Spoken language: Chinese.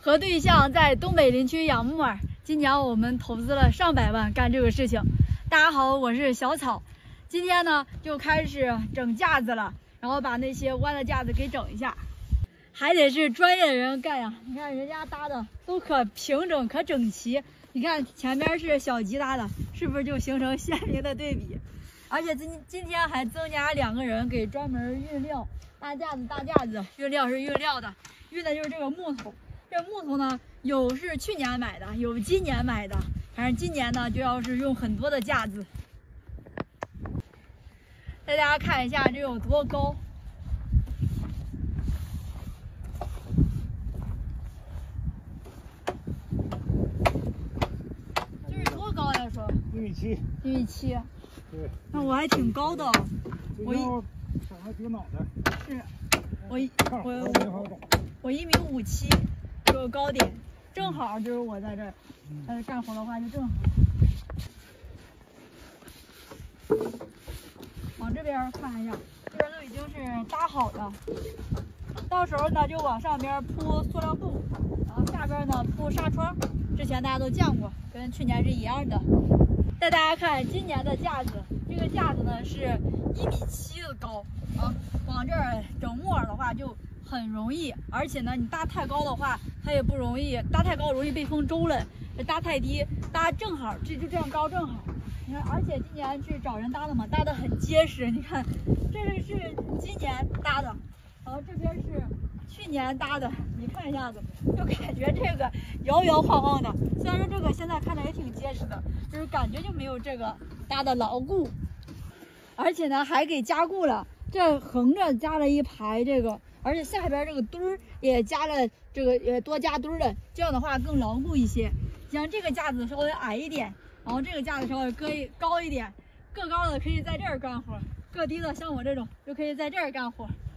和对象在东北林区养木耳，今年我们投资了上百万干这个事情。大家好，我是小草，今天呢就开始整架子了，然后把那些弯的架子给整一下，还得是专业的人干呀。你看人家搭的都可平整可整齐，你看前面是小吉搭的，是不是就形成鲜明的对比？而且今天还增加2个人给专门运料，搭架子，运料是运料的，运的就是这个木头。这木头呢，有是去年买的，有今年买的，反正今年呢就要是用很多的架子。带大家看一下这有多高。这是多高呀？说 1.7米。 1.7米。 对。 那我还挺高的。 我省了顶脑袋。 是。我1.57米。这个高点正好就是我在这儿，干活的话就正好。往这边看一下，这边都已经是搭好的，到时候呢就往上边铺塑料布，然后下边呢铺纱窗。之前大家都见过，跟去年是一样的。带大家看今年的架子，这个架子呢是1.7米的高啊，往这儿整木耳的话就很容易，而且呢，你搭太高的话，它也不容易，搭太高容易被风周了；搭太低，搭正好，就这样高正好。你看，而且今年是找人搭的嘛，搭的很结实。你看，这个是今年搭的，然后这边是去年搭的，你看一下子，就感觉这个摇摇晃晃的。虽然说这个现在看着也挺结实的，就是感觉就没有这个搭的牢固，而且呢还给加固了，这横着加了一排这个。而且下边这个墩儿也加了，这个也多加墩儿的，这样的话更牢固一些。像这个架子稍微矮一点，然后这个架子稍微高一点，更高的可以在这儿干活，更低的像我这种就可以在这儿干活。